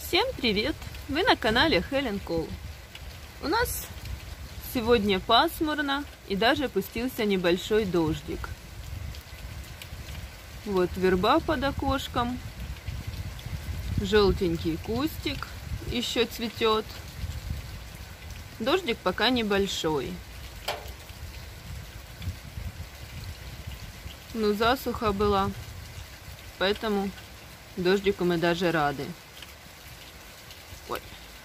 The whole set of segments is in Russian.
Всем привет! Вы на канале Helen Cole. У нас сегодня пасмурно и даже опустился небольшой дождик. Вот верба под окошком, желтенький кустик еще цветет. Дождик пока небольшой. Но засуха была, поэтому дождику мы даже рады. Ой.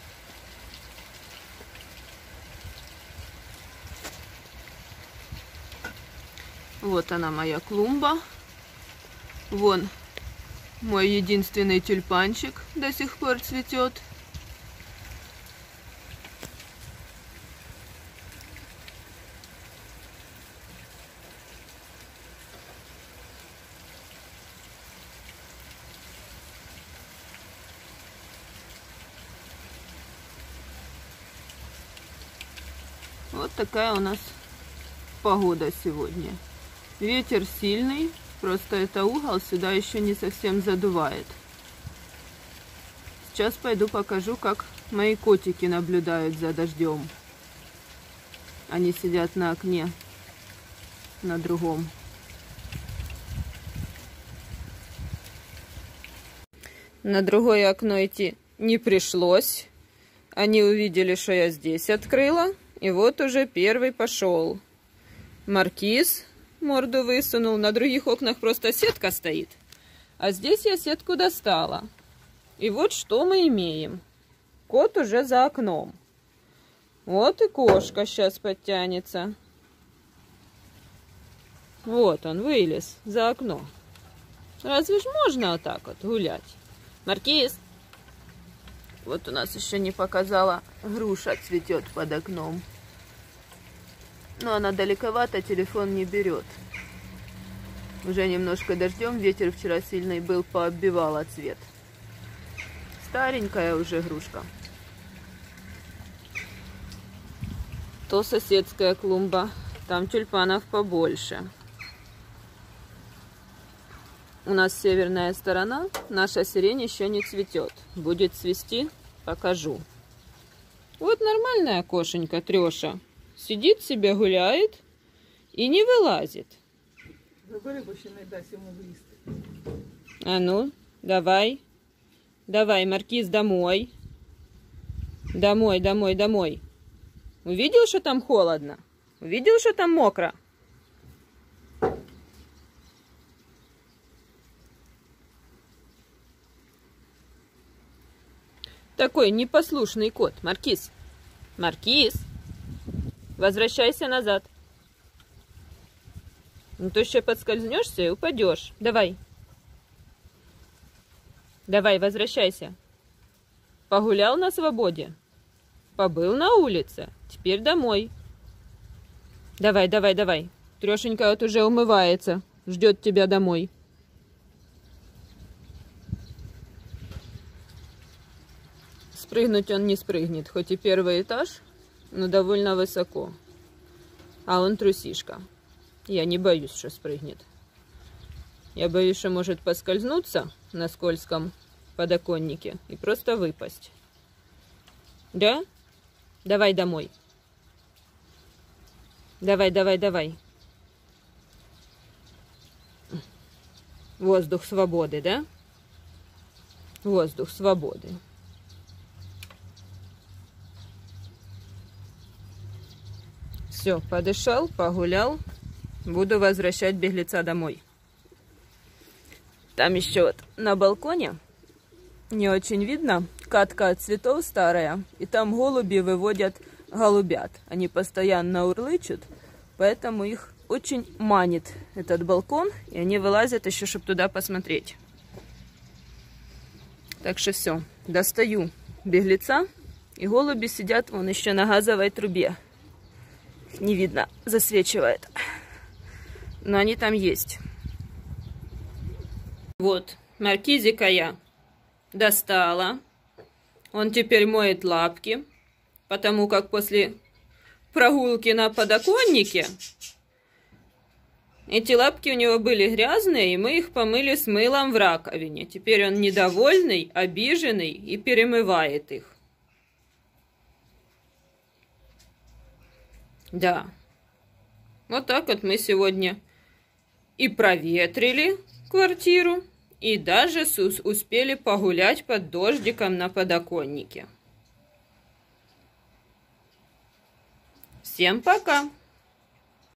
Вот она, моя клумба. Вон мой единственный тюльпанчик до сих пор цветет. Вот такая у нас погода сегодня. Ветер сильный, просто это угол сюда еще не совсем задувает. Сейчас пойду покажу, как мои котики наблюдают за дождем. Они сидят на окне, на другом. На другое окно идти не пришлось. Они увидели, что я здесь открыла. И вот уже первый пошел. Маркиз морду высунул. На других окнах просто сетка стоит. А здесь я сетку достала. И вот что мы имеем. Кот уже за окном. Вот и кошка сейчас подтянется. Вот он вылез за окно. Разве ж можно вот так вот гулять? Маркиз! Вот у нас еще не показала, груша цветет под окном. Но она далековато, телефон не берет. Уже немножко дождем, ветер вчера сильный был, пооббивала цвет. Старенькая уже грушка. То соседская клумба, там тюльпанов побольше. У нас северная сторона, наша сирень еще не цветет. Будет цвести, покажу. Вот нормальная кошенька Трёша. Сидит себе, гуляет и не вылазит. А ну, давай. Давай, Маркиз, домой. Домой, домой, домой. Увидел, что там холодно? Увидел, что там мокро? Такой непослушный кот. Маркиз. Маркиз. Возвращайся назад. Ну то еще подскользнешься и упадешь. Давай. Давай, возвращайся. Погулял на свободе. Побыл на улице. Теперь домой. Давай, давай, давай. Трешенька вот уже умывается. Ждет тебя домой. Спрыгнуть он не спрыгнет. Хоть и первый этаж, но довольно высоко. А он трусишка. Я не боюсь, что спрыгнет. Я боюсь, что может поскользнуться на скользком подоконнике и просто выпасть. Да? Давай домой. Давай, давай, давай. Воздух свободы, да? Воздух свободы. Все, подышал, погулял. Буду возвращать беглеца домой. Там еще вот на балконе не очень видно. Катка от цветов старая. И там голуби выводят голубят. Они постоянно урлычут. Поэтому их очень манит этот балкон. И они вылазят еще, чтобы туда посмотреть. Так что все. Достаю беглеца. И голуби сидят вон еще на газовой трубе. Не видно, засвечивает. Но они там есть. Вот, маркизика я достала. Он теперь моет лапки. Потому как после прогулки на подоконнике Эти лапки у него были грязные, и мы их помыли с мылом в раковине. Теперь он недовольный, обиженный и перемывает их. Да. Вот так вот мы сегодня и проветрили квартиру, и даже успели погулять под дождиком на подоконнике. Всем пока!